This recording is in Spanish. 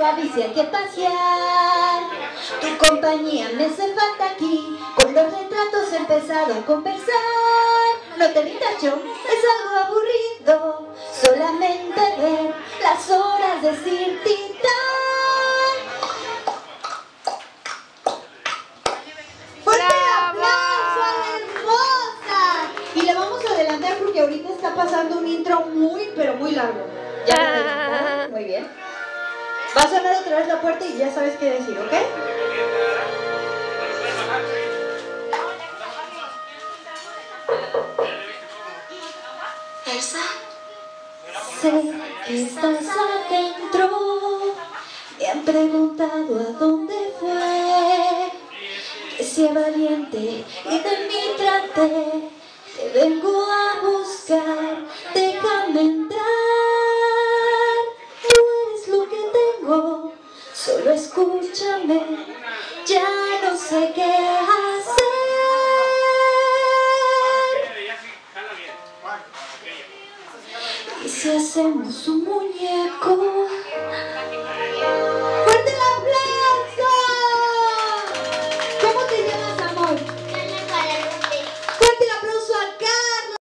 va, dice hay que pasear. Tu compañía me hace falta aquí. Con los retratos he empezado a conversar. No te rindas, yo, es algo aburrido solamente ver las horas decir titán. ¡Fuerte aplauso a la hermosa! Y le vamos a adelantar porque ahorita está pasando un intro muy, pero muy largo. ¿Ya lo adelantaron? Muy bien. Va a sonar otra vez la puerta y ya sabes qué decir, ¿ok? Elsa, sé que estás adentro. Me han preguntado a dónde fue. Que sea valiente y de mí traté. Te vengo a buscar, déjame entrar. Tú eres lo que tengo, solo escúchame. Ya no sé qué hacer. Y si hacemos un